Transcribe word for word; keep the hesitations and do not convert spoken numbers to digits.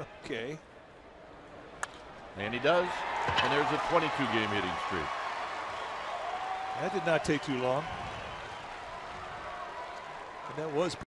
Okay. And he does. And there's a twenty-two game hitting streak. That did not take too long. And that was